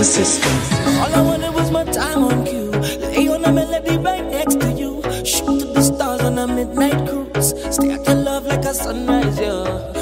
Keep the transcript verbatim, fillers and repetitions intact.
the system. All I wanted was my time on cue. Lay on a melody right next to you. Shoot to the stars on a midnight cruise. Stay out your love like a sunrise, yeah.